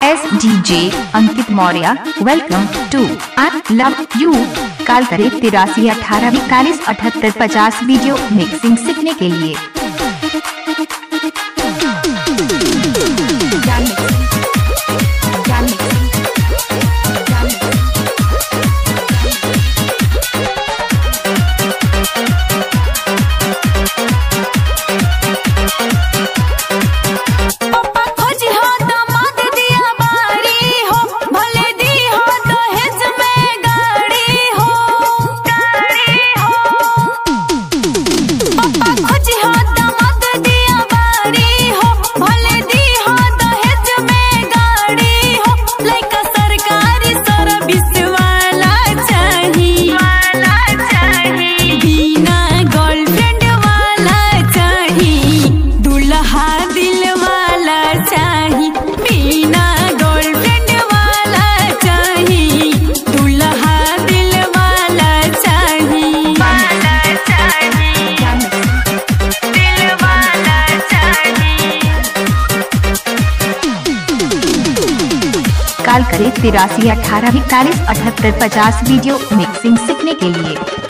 S DJ Ankit Maurya. Welcome to I love you. कॉल करें 83 18 41 78 50 video mixing सीखने के लिए। कॉल करें 83 18 41 78 50 वीडियो मिक्सिंग सीखने के लिए।